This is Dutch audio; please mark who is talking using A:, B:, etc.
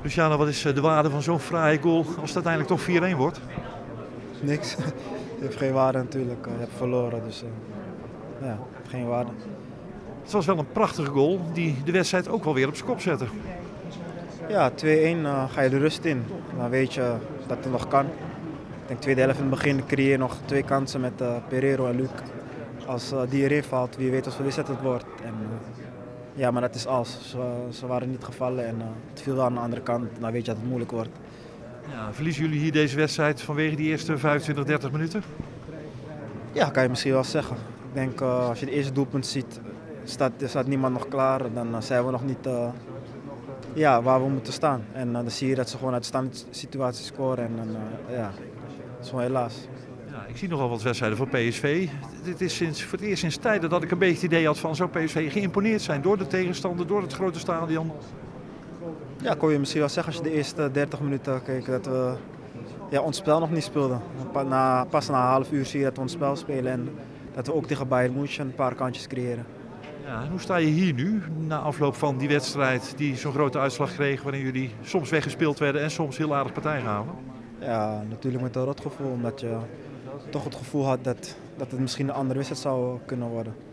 A: Luciano, wat is de waarde van zo'n fraaie goal als het uiteindelijk toch 4-1 wordt?
B: Niks. Je hebt geen waarde natuurlijk. Je hebt verloren, dus ja, je hebt geen waarde.
A: Het was wel een prachtige goal die de wedstrijd ook wel weer op zijn kop zette.
B: Ja, 2-1 ga je de rust in. Dan weet je dat het nog kan. Ik denk tweede helft in het begin creëer je nog 2 kansen met Pereiro en Luc. Als die erin valt, wie weet wat voor wedstrijd het wordt. En, ja, maar dat is alles. Ze waren niet gevallen en het viel wel aan de andere kant. Dan weet je dat het moeilijk wordt.
A: Ja, verliezen jullie hier deze wedstrijd vanwege die eerste 25, 30 minuten?
B: Ja, kan je misschien wel zeggen. Ik denk als je het eerste doelpunt ziet, staat niemand nog klaar. Dan zijn we nog niet ja, waar we moeten staan. En dan zie je dat ze gewoon uit de standaard situatie scoren. En ja, dat is gewoon helaas.
A: Ja, ik zie nogal wat wedstrijden van PSV. Dit is voor het eerst sinds tijden dat ik een beetje het idee had van zo'n PSV geïmponeerd zijn door de tegenstander, door het grote stadion.
B: Ja, kon je misschien wel zeggen als je de eerste 30 minuten keek dat we ons spel nog niet speelden. Pas na een half uur zie je dat we ons spel spelen en dat we ook tegen Bayern München een paar kantjes creëren.
A: Ja, en hoe sta je hier nu, na afloop van die wedstrijd die zo'n grote uitslag kreeg, waarin jullie soms weggespeeld werden en soms heel aardig partij gaven?
B: Ja, natuurlijk met een rotgevoel, omdat je toch het gevoel had dat het misschien een andere wedstrijd zou kunnen worden.